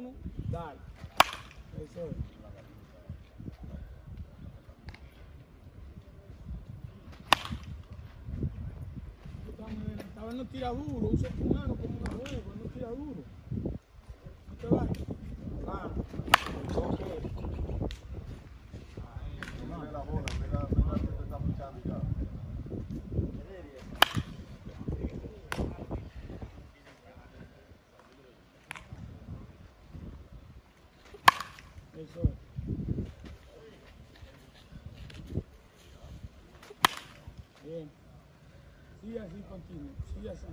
mano, dale. Eso es. Estaba no tira duro, usa tu mano como un juego, no tira duro. No te vayas. Ah, ok. Mira la bola, mira que te está pichando ya. Eso es. Bien. Sigue así continuo, sigue así.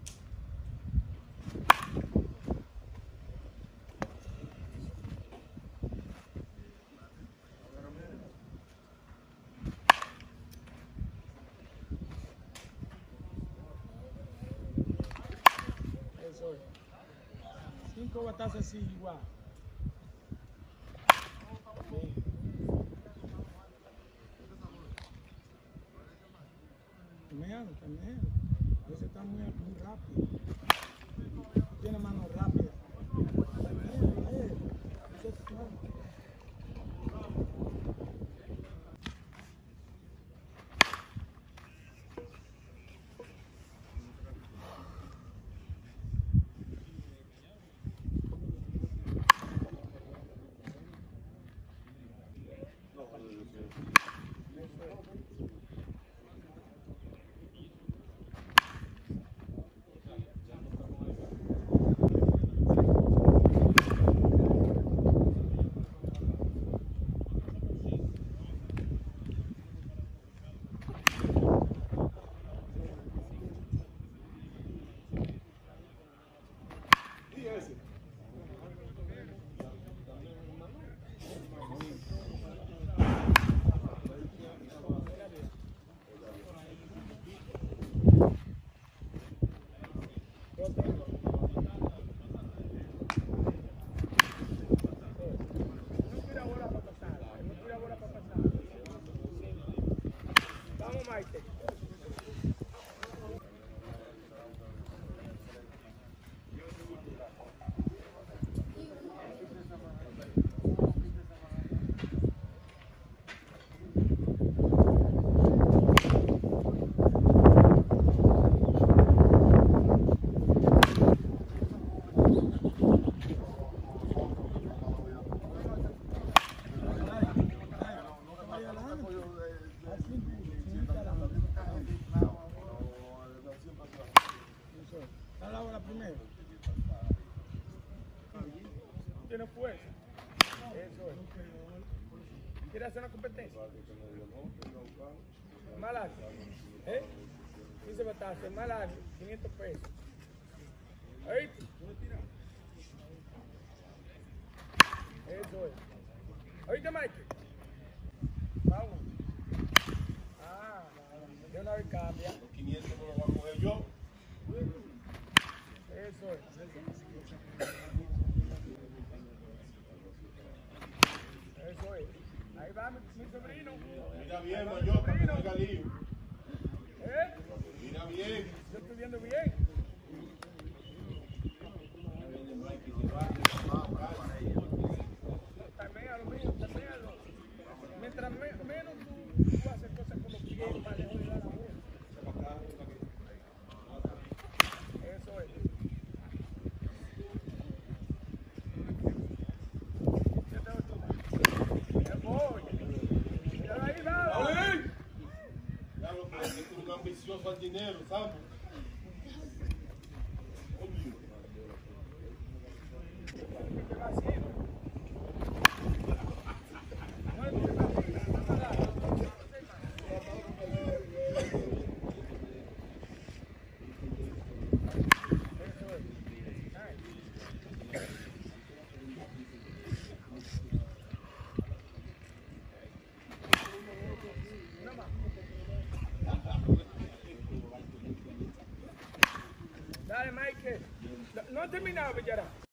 Eso es. 5 batazos así igual. Bien. También. Ese está muy rápido. Tiene mano rápida. Ese es claro. Vamos, Maite. Dale ahora primero. ¿Tienes fuerza? Eso es. ¿Quieres hacer una competencia? Más largo. ¿Eh? 15 batazos, más largo, 500 pesos. ¿Oíste? Eso es. ¿Oíste, Mike? Vamos. Ah, de una vez cambia. Los 500 no los voy a coger yo. Eso es. Eso es. Ahí va mi sobrino. Mira bien, mayor, para que no haga lío. ¿Eh? Mira bien. Yo estoy viendo bien. Taméalo, mío, taméalo. Mientras menos tú haces cosas con los pies, para lejos de la bola. Eso es. Ya lo que es un ambicioso al dinero, ¿sabes? Dale, Mike. No he terminado, Villarán.